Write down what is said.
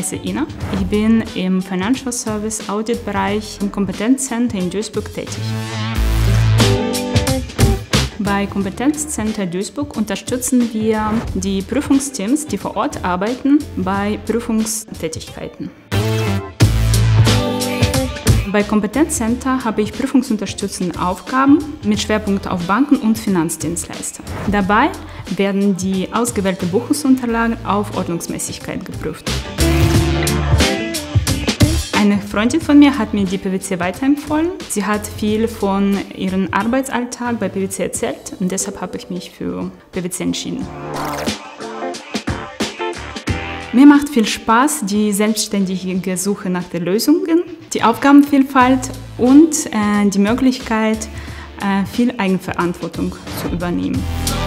heiße Ina. Ich bin im Financial Service Audit Bereich im Kompetenzcenter in Duisburg tätig. Bei Kompetenzcenter Duisburg unterstützen wir die Prüfungsteams, die vor Ort arbeiten, bei Prüfungstätigkeiten. Bei Kompetenzcenter habe ich prüfungsunterstützende Aufgaben mit Schwerpunkt auf Banken und Finanzdienstleister. Dabei werden die ausgewählten Buchungsunterlagen auf Ordnungsmäßigkeit geprüft. Eine Freundin von mir hat mir die PwC weiterempfohlen. Sie hat viel von ihrem Arbeitsalltag bei PwC erzählt und deshalb habe ich mich für PwC entschieden. Mir macht viel Spaß die selbstständige Suche nach den Lösungen, die Aufgabenvielfalt und die Möglichkeit, viel Eigenverantwortung zu übernehmen.